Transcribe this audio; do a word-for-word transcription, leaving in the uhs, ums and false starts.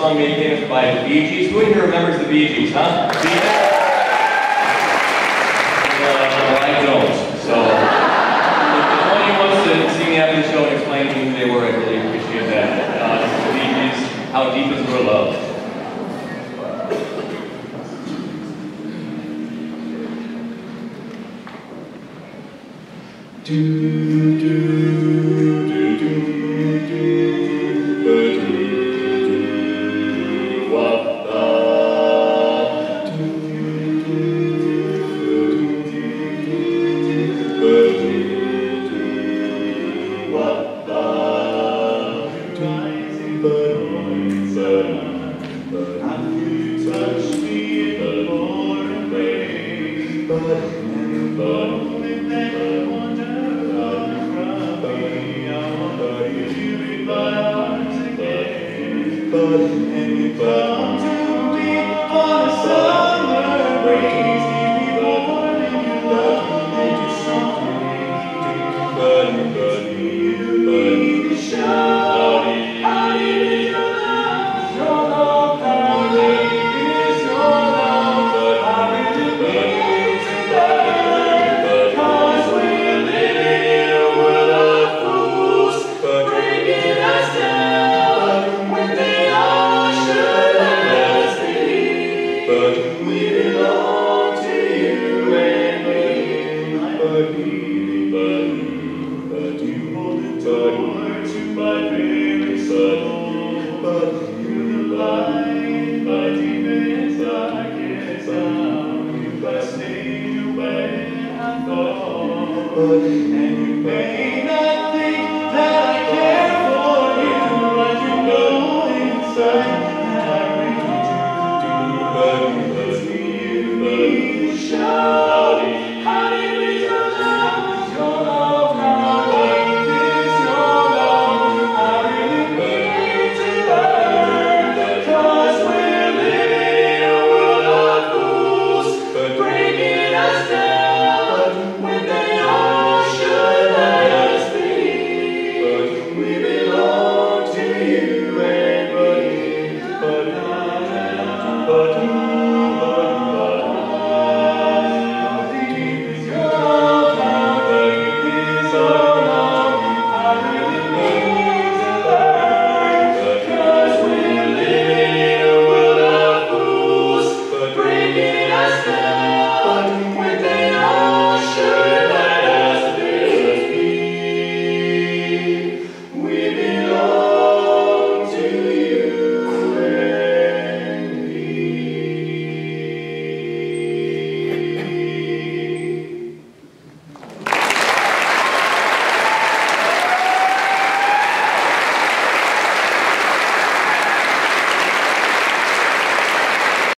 song made famous by the Bee Gees. Who in here remembers the Bee Gees, huh? Bee Gees? Uh, I don't. So, if Tony wants to see me after the show and explain to me who they were, I'd really appreciate that. Uh, this is the Bee Gees, How Deep Is Your Love? Do, do, do, do, do, do, what the, do, do, do, do, what the, have you touched me in foreign ways, but only then and you come to me on a summer breeze, before you love me to something, but but you need to show how deep is your love, your love, how deep is your love, but how deep is your love, cause we're living in a world of fools, breaking us down with the but we